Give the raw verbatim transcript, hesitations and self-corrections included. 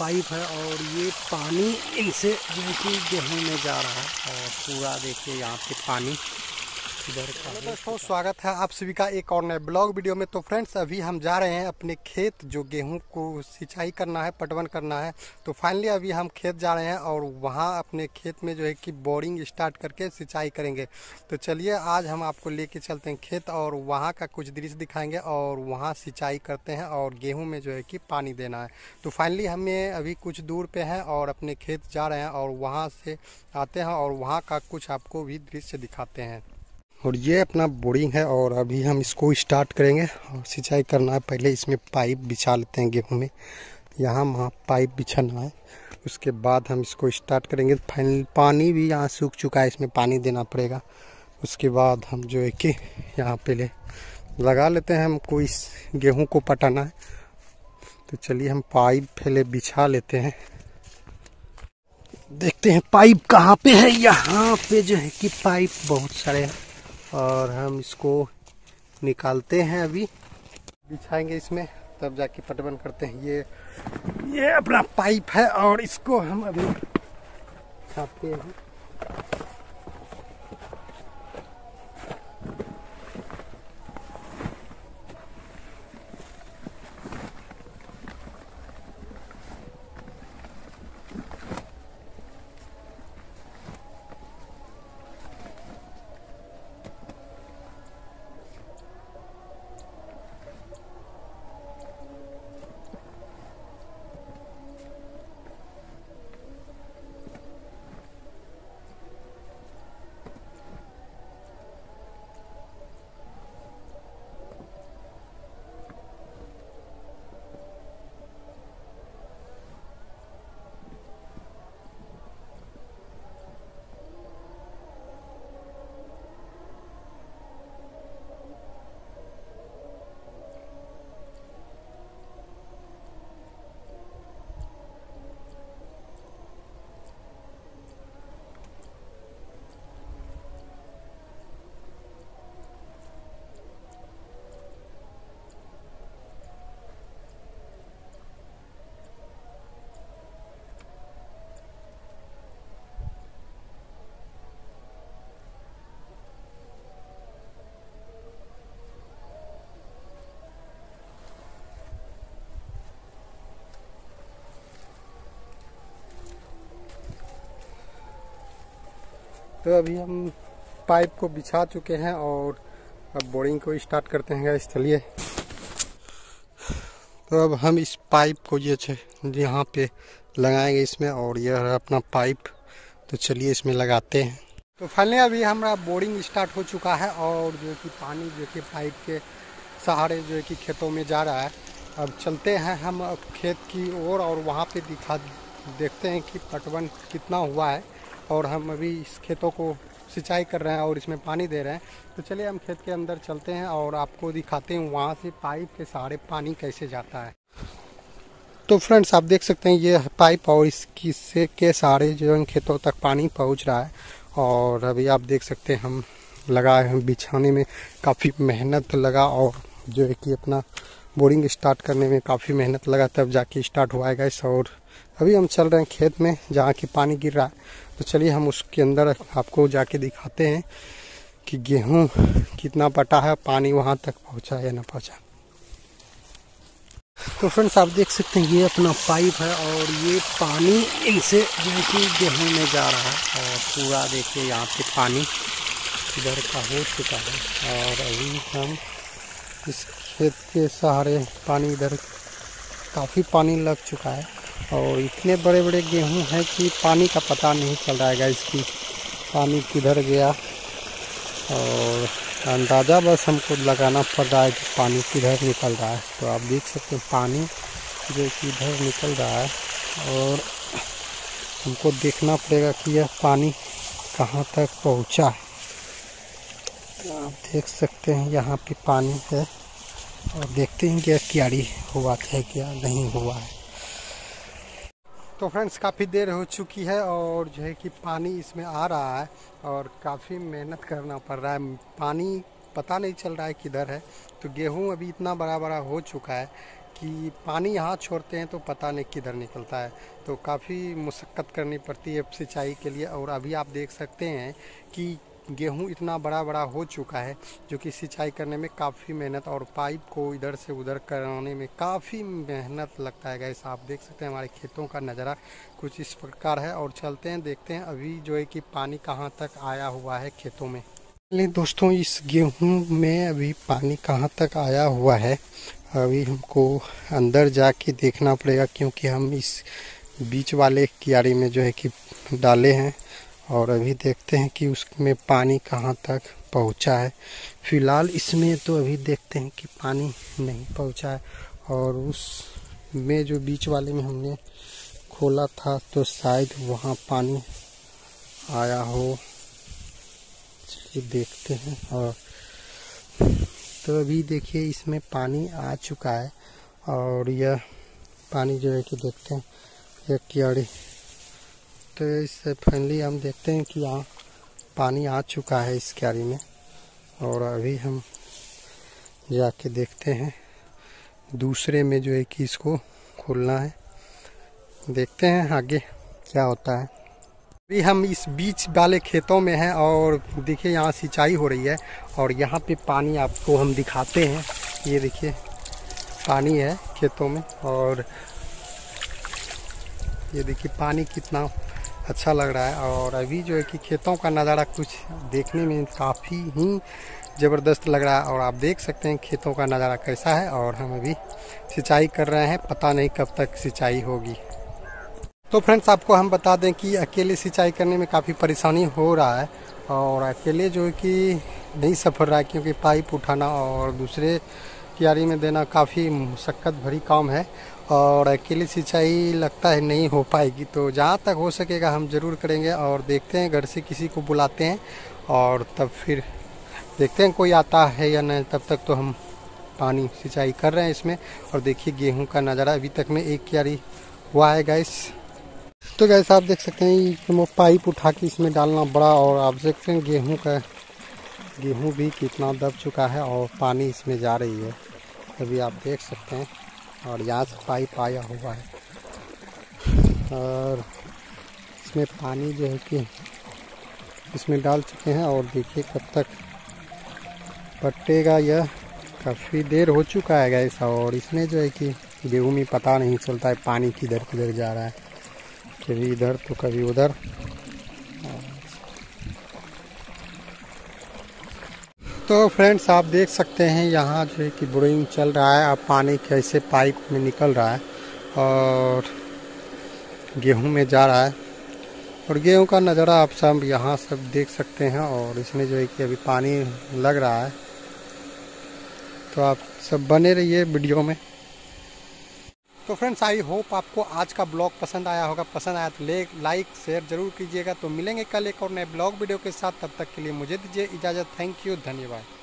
Pipe है और ये पानी इनसे जो है कि गेहूँ में जा रहा है और पूरा देखिए यहाँ पे पानी इधर का। हेलो दोस्तों, स्वागत है आप सभी का एक और नए ब्लॉग वीडियो में। तो फ्रेंड्स, अभी हम जा रहे हैं अपने खेत, जो गेहूं को सिंचाई करना है, पटवन करना है। तो फाइनली अभी हम खेत जा रहे हैं और वहां अपने खेत में जो है कि बोरिंग स्टार्ट करके सिंचाई करेंगे। तो चलिए आज हम आपको लेके चलते हैं खेत और वहां का कुछ दृश्य दिखाएंगे और वहां सिंचाई करते हैं और गेहूँ में जो है कि पानी देना है। तो फाइनली हमें अभी कुछ दूर पे हैं और अपने खेत जा रहे हैं और वहाँ से आते हैं और वहाँ का कुछ आपको भी दृश्य दिखाते हैं। और ये अपना बोरिंग है और अभी हम इसको स्टार्ट करेंगे और सिंचाई करना है। पहले इसमें पाइप बिछा लेते हैं गेहूं में, यहाँ वहाँ पाइप बिछाना है, उसके बाद हम इसको स्टार्ट करेंगे। फाइनल पानी भी यहाँ सूख चुका है, इसमें पानी देना पड़ेगा। उसके बाद हम जो है कि यहाँ पहले लगा लेते हैं, हमको इस गेहूँ को पटाना है। तो चलिए हम पाइप पहले बिछा लेते हैं, देखते हैं पाइप कहाँ पे है। यहाँ पे जो है कि पाइप बहुत सारे हैं और हम इसको निकालते हैं, अभी बिछाएंगे इसमें, तब जाके पटवन करते हैं। ये ये अपना पाइप है और इसको हम अभी छापते हैं। तो अभी हम पाइप को बिछा चुके हैं और अब बोरिंग को स्टार्ट करते हैं। चलिए, तो अब हम इस पाइप को ये यहाँ पे लगाएंगे इसमें, और यह अपना पाइप। तो चलिए इसमें लगाते हैं। तो फाइनली अभी हमारा बोरिंग स्टार्ट हो चुका है और जो कि पानी जो कि पाइप के सहारे जो है कि खेतों में जा रहा है। अब चलते हैं हम अब खेत की ओर और वहाँ पे दिखा देखते हैं कि पटवन कितना हुआ है। और हम अभी इस खेतों को सिंचाई कर रहे हैं और इसमें पानी दे रहे हैं। तो चलिए हम खेत के अंदर चलते हैं और आपको दिखाते हैं वहाँ से पाइप के सहारे पानी कैसे जाता है। तो फ्रेंड्स, आप देख सकते हैं ये पाइप और इसकी से के सहारे जो है खेतों तक पानी पहुँच रहा है। और अभी आप देख सकते हैं हम लगाए हैं, बिछाने में काफ़ी मेहनत लगा और जो है कि अपना बोरिंग स्टार्ट करने में काफ़ी मेहनत लगा, तब जाके स्टार्ट हुआ है गैस। और अभी हम चल रहे हैं खेत में जहाँ की पानी गिर रहा है। तो चलिए हम उसके अंदर आपको जाके दिखाते हैं कि गेहूं कितना पटा है, पानी वहाँ तक पहुँचा या ना पहुँचा। तो फ्रेंड्स, आप देख सकते हैं ये अपना पाइप है और ये पानी इनसे जो है कि गेहूं में जा रहा है और पूरा देखिए यहाँ पे पानी इधर का हो चुका है। और अभी हम इस खेत के सहारे पानी, इधर काफ़ी पानी लग चुका है और इतने बड़े बड़े गेहूं हैं कि पानी का पता नहीं चल रहा है इसकी पानी किधर गया। और अंदाज़ा बस हमको लगाना पड़ रहा है कि पानी किधर निकल रहा है। तो आप देख सकते हैं पानी जो कि इधर निकल रहा है और हमको देखना पड़ेगा कि यह पानी कहाँ तक पहुँचा है। तो आप देख सकते हैं यहाँ पे पानी है और देखते हैं कि क्यारी हुआ है क्या नहीं हुआ है। तो फ्रेंड्स, काफ़ी देर हो चुकी है और जो है कि पानी इसमें आ रहा है और काफ़ी मेहनत करना पड़ रहा है। पानी पता नहीं चल रहा है किधर है। तो गेहूं अभी इतना बड़ा बड़ा हो चुका है कि पानी यहाँ छोड़ते हैं तो पता नहीं किधर निकलता है, तो काफ़ी मुशक्क़त करनी पड़ती है सिंचाई के लिए। और अभी आप देख सकते हैं कि गेहूं इतना बड़ा बड़ा हो चुका है जो कि सिंचाई करने में काफ़ी मेहनत और पाइप को इधर से उधर कराने में काफ़ी मेहनत लगता है। गैस आप देख सकते हैं हमारे खेतों का नज़ारा कुछ इस प्रकार है। और चलते हैं देखते हैं अभी जो है कि पानी कहाँ तक आया हुआ है खेतों में। लेकिन दोस्तों इस गेहूं में अभी पानी कहाँ तक आया हुआ है, अभी हमको अंदर जाके देखना पड़ेगा, क्योंकि हम इस बीच वाले क्यारी में जो है कि डाले हैं। और अभी देखते हैं कि उसमें पानी कहाँ तक पहुँचा है। फिलहाल इसमें तो अभी देखते हैं कि पानी नहीं पहुँचा है। और उस में जो बीच वाले में हमने खोला था तो शायद वहाँ पानी आया हो, चलिए देखते हैं। और तो अभी देखिए इसमें पानी आ चुका है। और यह पानी जो है कि देखते हैं यह क्यारी, तो इससे फाइनली हम देखते हैं कि यहाँ पानी आ चुका है इस क्यारी में। और अभी हम जाके देखते हैं दूसरे में जो है कि इसको खोलना है, देखते हैं आगे क्या होता है। अभी हम इस बीच वाले खेतों में हैं और देखिए यहाँ सिंचाई हो रही है। और यहाँ पे पानी आपको हम दिखाते हैं, ये देखिए पानी है खेतों में। और ये देखिए पानी कितना अच्छा लग रहा है। और अभी जो है कि खेतों का नज़ारा कुछ देखने में काफ़ी ही ज़बरदस्त लग रहा है। और आप देख सकते हैं खेतों का नज़ारा कैसा है। और हम अभी सिंचाई कर रहे हैं, पता नहीं कब तक सिंचाई होगी। तो फ्रेंड्स आपको हम बता दें कि अकेले सिंचाई करने में काफ़ी परेशानी हो रहा है। और अकेले जो है कि नहीं सफर रहा है, क्योंकि पाइप उठाना और दूसरे क्यारी में देना काफ़ी मुशक्क़त भरी काम है। और अकेले सिंचाई लगता है नहीं हो पाएगी, तो जहाँ तक हो सकेगा हम ज़रूर करेंगे। और देखते हैं घर से किसी को बुलाते हैं और तब फिर देखते हैं कोई आता है या नहीं। तब तक तो हम पानी सिंचाई कर रहे हैं इसमें। और देखिए गेहूं का नज़ारा अभी तक में एक क्यारी हुआ है गैस। तो गैस आप देख सकते हैं वो पाइप उठा के इसमें डालना बड़ा। और आप देख सकते हैं गेहूँ का गेहूँ भी कितना दब चुका है और पानी इसमें जा रही है, अभी आप देख सकते हैं। और यहाँ से पाइप आया हुआ है और इसमें पानी जो है कि इसमें डाल चुके हैं। और देखिए कब तक पटेगा, यह काफ़ी देर हो चुका है गैस। और इसमें जो है कि गेहूँ में पता नहीं चलता है पानी किधर किधर जा रहा है, कभी इधर तो कभी उधर। तो फ्रेंड्स आप देख सकते हैं यहाँ जो है कि बोरिंग चल रहा है। अब पानी कैसे पाइप में निकल रहा है और गेहूं में जा रहा है। और गेहूं का नज़ारा आप सब यहाँ सब देख सकते हैं। और इसमें जो है कि अभी पानी लग रहा है, तो आप सब बने रहिए वीडियो में। तो फ्रेंड्स आई होप आपको आज का ब्लॉग पसंद आया होगा। पसंद आया तो ले लाइक शेयर जरूर कीजिएगा। तो मिलेंगे कल एक और नए ब्लॉग वीडियो के साथ, तब तक के लिए मुझे दीजिए इजाज़त। थैंक यू, धन्यवाद।